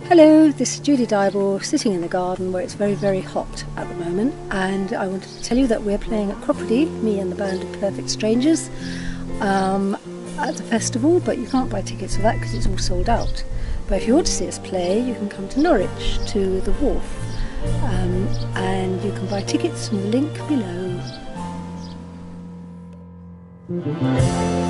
Hello, this is Judy Dyble sitting in the garden where it's very, very hot at the moment, and I wanted to tell you that we're playing at Cropredy, me and the band of Perfect Strangers, at the festival, but you can't buy tickets for that because it's all sold out. But if you want to see us play, you can come to Norwich to the Wharf, and you can buy tickets from the link below.